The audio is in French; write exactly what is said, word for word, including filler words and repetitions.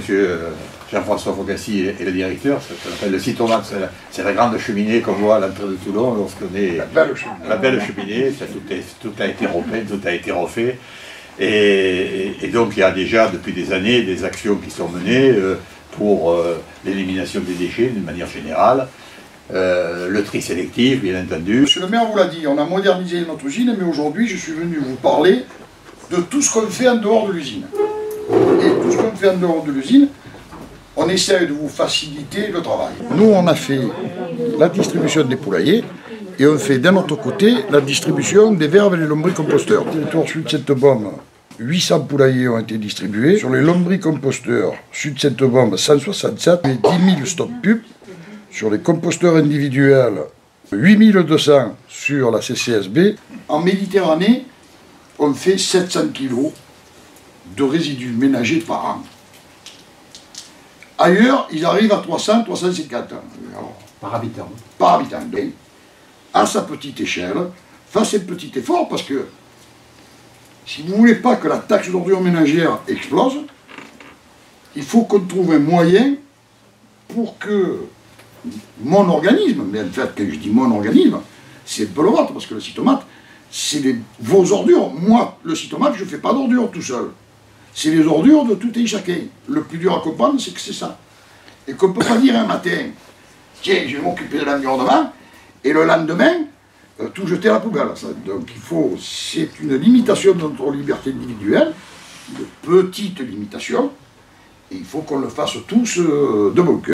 monsieur Jean-François Fogassi est le directeur. Ça s'appelle le Cytomat, c'est la, la grande cheminée qu'on voit à l'entrée de Toulon lorsqu'on est... La belle cheminée. La belle cheminée, ça, tout, est, tout a été repeint, tout a été refait. Et, et, et donc il y a déjà depuis des années des actions qui sont menées euh, pour euh, l'élimination des déchets d'une manière générale. Euh, le tri sélectif, bien entendu. Monsieur le maire vous l'a dit, on a modernisé notre usine, mais aujourd'hui je suis venu vous parler de tout ce qu'on fait en dehors de l'usine. Et tout ce qu'on fait en dehors de l'usine, on essaie de vous faciliter le travail. Nous, on a fait la distribution des poulaillers et on fait d'un autre côté la distribution des verves et des lombricomposteurs. Territoire Sud-Sainte-Baume, huit cents poulaillers ont été distribués. Sur les lombricomposteurs Sud-Sainte-Baume, cent soixante-sept et dix mille stop pub. Sur les composteurs individuels, huit mille deux cents sur la C C S B. En Méditerranée, on fait sept cents kilos de résidus ménagers par an. Ailleurs, ils arrivent à trois cents à trois cent cinquante. Alors, par habitant. Par habitant. Donc, à sa petite échelle, fasse un petit effort parce que si vous ne voulez pas que la taxe d'ordures ménagères explose, il faut qu'on trouve un moyen pour que mon organisme, mais en fait, quand je dis mon organisme, c'est un peu le vôtre, parce que le Cytomat, c'est vos ordures. Moi, le Cytomat, je ne fais pas d'ordures tout seul. C'est les ordures de tout et chacun. Le plus dur à comprendre, c'est que c'est ça. Et qu'on ne peut pas dire un matin, tiens, je vais m'occuper de l'environnement, et le lendemain, euh, tout jeter à la poubelle. Ça. Donc il faut, c'est une limitation de notre liberté individuelle, de petite limitation, et il faut qu'on le fasse tous euh, de bon cœur.